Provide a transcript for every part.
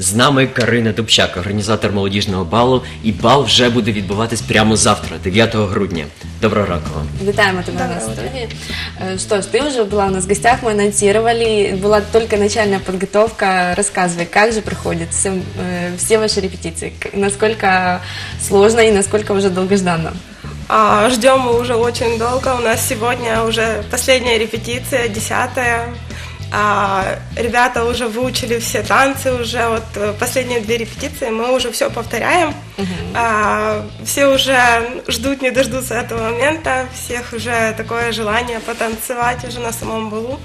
З нами Карина Дубчак, організатор молодіжного балу, і бал вже буде відбуватись прямо завтра, 9 грудня. Доброго ранку вам. Витаем тебя на студии. Что ж, ты уже была у нас в гостях, мы анонсировали, была только начальная подготовка. Рассказывай, как же проходят все ваши репетиции, насколько сложно и насколько уже долгожданно? Ждем мы уже очень долго, у нас сегодня уже последняя репетиция, 10-я. Ребята уже выучили все танцы, уже вот последние 2 репетиции, мы уже все повторяем. Все уже ждут, не дождутся этого момента, всех уже такое желание потанцевать уже на самом балу.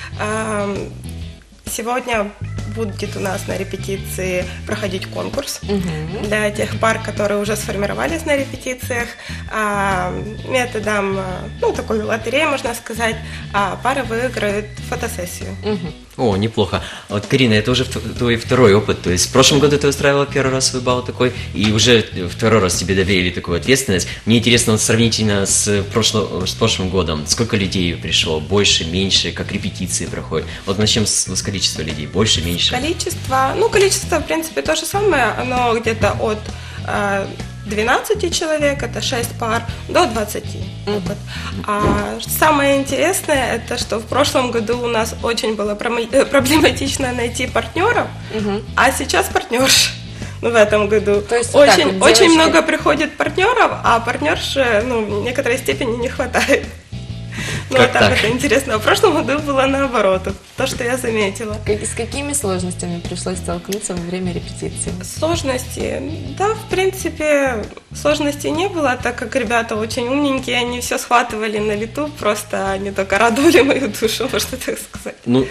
Сегодня будет у нас на репетиции проходить конкурс для тех пар, которые уже сформировались на репетициях. Методом, такой лотереи, можно сказать, пары выиграют фотосессию. О, неплохо. Вот, Карина, это уже твой второй опыт. То есть в прошлом году ты устраивала первый раз свой бал такой, и уже второй раз тебе доверили такую ответственность. Мне интересно, вот, сравнительно с прошлым годом, сколько людей пришло? Больше, меньше? Как репетиции проходят? Вот начнем с количества людей. Больше, меньше? Количество, в принципе, то же самое. Оно где-то от 12 человек, это 6 пар, до 20. Самое интересное, это что в прошлом году у нас очень было проблематично найти партнеров, а сейчас партнерш. В этом году. То есть очень много приходит партнеров, а партнерш в некоторой степени не хватает. Это интересно. В прошлом году было наоборот, то, что я заметила. С какими сложностями пришлось столкнуться во время репетиции? Сложности? Да, в принципе, сложностей не было, так как ребята очень умненькие, они все схватывали на лету, просто они только радовали мою душу, можно так сказать.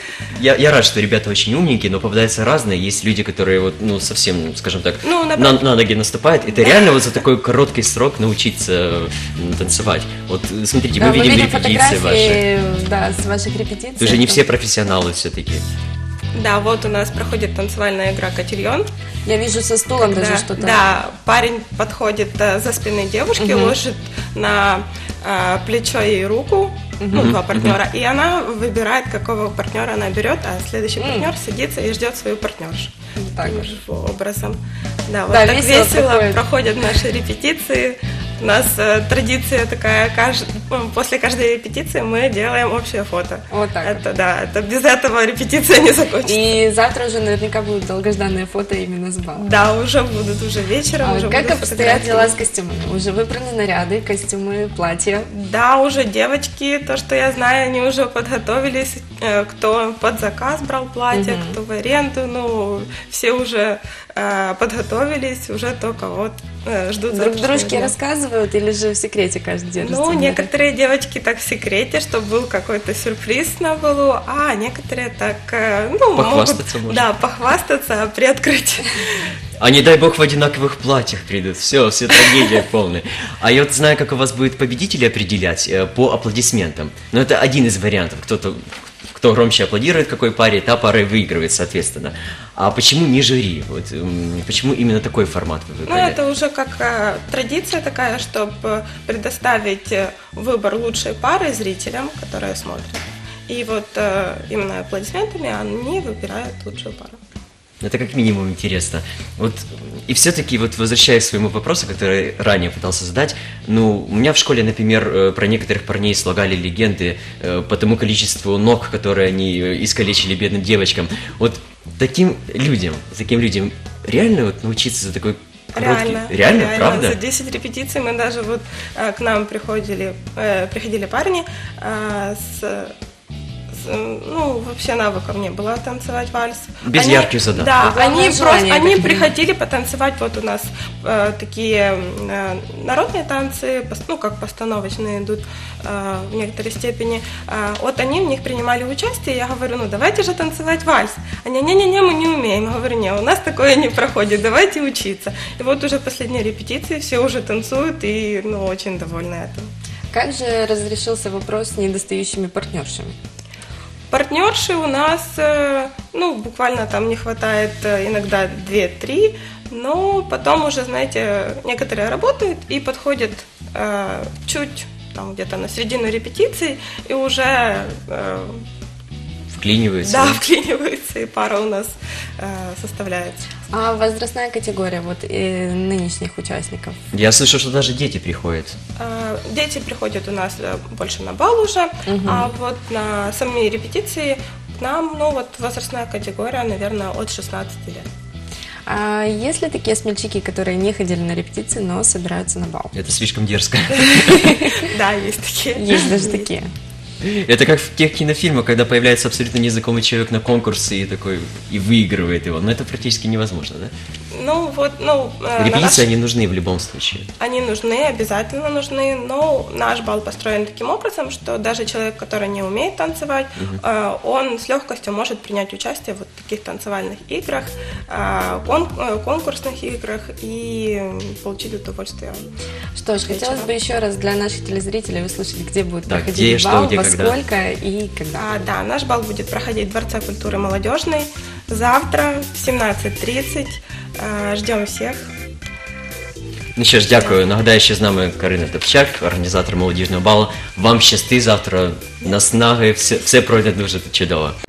Я рад, что ребята очень умненькие, но попадаются разные. Есть люди, которые совсем, скажем так, на ноги наступают. Это реально вот за такой короткий срок научиться танцевать. Вот смотрите, мы видим репетиции ваши. Да, с ваших репетиций. Вы же не все профессионалы все-таки. Да, вот у нас проходит танцевальная игра «Котильон». Я вижу со стулом даже что-то. Да, парень подходит за спиной девушки, ложит на плечо ей руку, 2 партнера, и она выбирает, какого партнера она берет, а следующий партнер садится и ждет свою партнершу. Таким же образом. Да, вот так весело проходят наши репетиции. У нас традиция такая, после каждой репетиции мы делаем общее фото. Вот так. Это без этого репетиция не закончится. И завтра уже наверняка будут долгожданные фото именно с бала. Да, уже будут, уже вечером. Как обстоят дела с костюмами? Уже выбраны наряды, костюмы, платья? Да, уже девочки, то, что я знаю, они уже подготовились. Кто под заказ брал платье, кто в аренду, все уже подготовились, уже только вот ждут. Друг дружке рассказывают или же в секрете каждый день? Некоторые девочки так в секрете, чтобы был какой-то сюрприз на балу, а некоторые так, похвастаться могут, да, похвастаться при открытии. А не дай бог в одинаковых платьях придут. Все трагедия полная. А я вот знаю, как у вас будет победителей определять по аплодисментам. Но это один из вариантов. Кто громче аплодирует какой паре, та пара и выигрывает, соответственно. А почему не жюри? Почему именно такой формат вы выбрали? Это уже как традиция такая, чтобы предоставить выбор лучшей пары зрителям, которые смотрят. И вот именно аплодисментами они выбирают лучшую пару. Это как минимум интересно. И все-таки, возвращаясь к своему вопросу, который ранее пытался задать, у меня в школе, например, про некоторых парней слагали легенды по тому количеству ног, которые они искалечили бедным девочкам. Таким людям реально научиться за такой короткий... Реально, правда? За 10 репетиций мы даже к нам приходили парни вообще навыков не было танцевать вальс. Без ярких задач. Да, они приходили потанцевать, вот у нас такие народные танцы, как постановочные идут в некоторой степени. Они в них принимали участие, я говорю, давайте же танцевать вальс. Они, не-не-не, мы не умеем. Я говорю, у нас такое не проходит, давайте учиться. И вот уже последние репетиции, все уже танцуют и очень довольны этим. Как же разрешился вопрос с недостающими партнершами? Партнерши у нас, буквально там не хватает иногда 2-3, но потом уже, знаете, некоторые работают и подходят чуть там где-то на середину репетиции и уже вклиниваются. Да, вклиниваются, и пара у нас составляется. А возрастная категория вот нынешних участников? Я слышал, что даже дети приходят. Дети приходят у нас больше на бал уже, а вот на сами репетиции к нам, ну вот возрастная категория, наверное, от 16 лет. А есть ли такие смельчаки, которые не ходили на репетиции, но собираются на бал? Это слишком дерзко. Да, есть такие. Есть даже такие. Это как в тех кинофильмах, когда появляется абсолютно незнакомый человек на конкурсе и такой и выигрывает его. Но это практически невозможно, да? Ну вот, ну... Репетиции, они нужны в любом случае. Они нужны, обязательно нужны, но наш бал построен таким образом, что даже человек, который не умеет танцевать, он с легкостью может принять участие в вот таких танцевальных играх, конкурсных играх и получить удовольствие. Что ж, хотелось бы еще раз для наших телезрителей услышать, где будет проходить где, бал, что, где, во когда. сколько и когда. Да, наш бал будет проходить в Дворце культуры молодежной завтра в 17:30. Ждем всіх. Ну що ж, дякую. Нагадаю, що з нами Карина Топчак, організатор молодіжного балу. Вам щасти завтра, наснаги, все пройде дуже чудово.